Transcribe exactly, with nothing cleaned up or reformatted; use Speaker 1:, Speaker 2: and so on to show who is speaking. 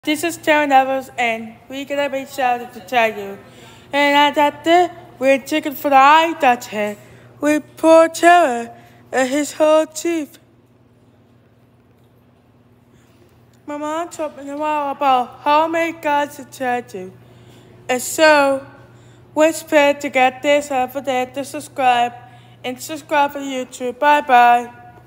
Speaker 1: This is Terry Nevels, and we got a big shout out to tell you. And I thought that we're chicken for the eye that head with poor Terror and his whole chief. My mom told me tomorrow about how many gods to tell you. And so, we're prepared to get this over there to subscribe and subscribe for YouTube. Bye bye.